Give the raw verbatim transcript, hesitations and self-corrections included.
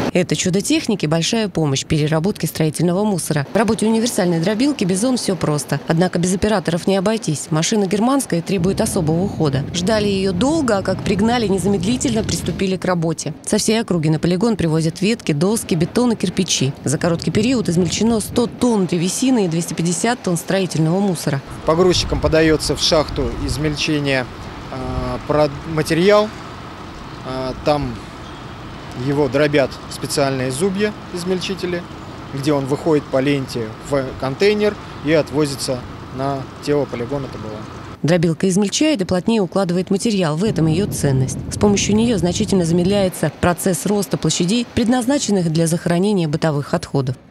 Это чудо техники – большая помощь в переработке строительного мусора. В работе универсальной дробилки «Бизон» все просто. Однако без операторов не обойтись. Машина германская требует особого ухода. Ждали ее долго, а как пригнали, незамедлительно приступили к работе. Со всей округи на полигон привозят ветки, доски, бетон и кирпичи. За короткий период измельчено сто тонн древесины и двести пятьдесят тонн строительного мусора. Погрузчиком подается в шахту измельчения э, материал. Э, там его дробят специальные зубья, измельчители, где он выходит по ленте в контейнер и отвозится на тело полигона Табула. Дробилка измельчает и плотнее укладывает материал. В этом ее ценность. С помощью нее значительно замедляется процесс роста площадей, предназначенных для захоронения бытовых отходов.